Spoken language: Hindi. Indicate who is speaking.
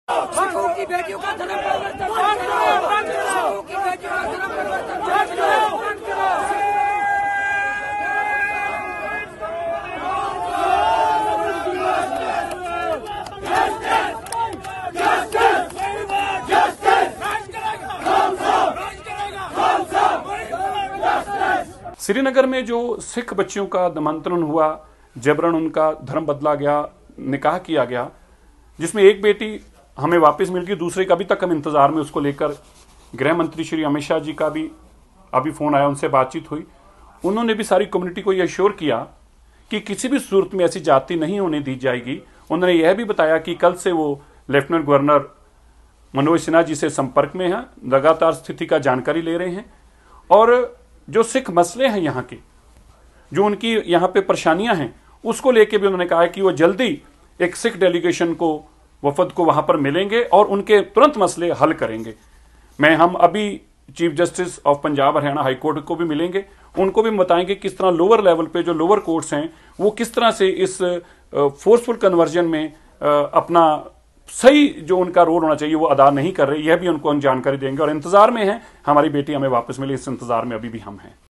Speaker 1: सिखों की बेटियों का धर्म परिवर्तन बंद करो। सिखों की बेटियों का धर्म परिवर्तन बंद करो।
Speaker 2: श्रीनगर में जो सिख बच्चियों का नामांतरण हुआ, जबरन उनका धर्म बदला गया, निकाह किया गया, जिसमें एक बेटी हमें वापस मिल गई, दूसरे का अभी तक हम इंतजार में उसको लेकर गृह मंत्री श्री अमित शाह जी का भी अभी फोन आया, उनसे बातचीत हुई। उन्होंने भी सारी कम्युनिटी को यह अश्योर किया कि किसी भी सूरत में ऐसी जाति नहीं होने दी जाएगी। उन्होंने यह भी बताया कि कल से वो लेफ्टिनेंट गवर्नर मनोज सिन्हा जी से संपर्क में हैं, लगातार स्थिति का जानकारी ले रहे हैं और जो सिख मसले हैं यहाँ के, जो उनकी यहाँ पे परेशानियां हैं, उसको लेके भी उन्होंने कहा है कि वो जल्दी एक सिख डेलीगेशन को, वफद को वहां पर मिलेंगे और उनके तुरंत मसले हल करेंगे। हम अभी chief justice of Punjab Haryana high court को भी मिलेंगे, उनको भी बताएंगे किस तरह लोअर लेवल पे जो लोअर कोर्ट्स हैं वो किस तरह से इस फोर्सफुल कन्वर्जन में अपना सही जो उनका रोल होना चाहिए वो अदा नहीं कर रहे, यह भी उनको हम जानकारी देंगे और इंतजार में हैं हमारी बेटी हमें वापस मिले, इस इंतजार में अभी भी हम हैं।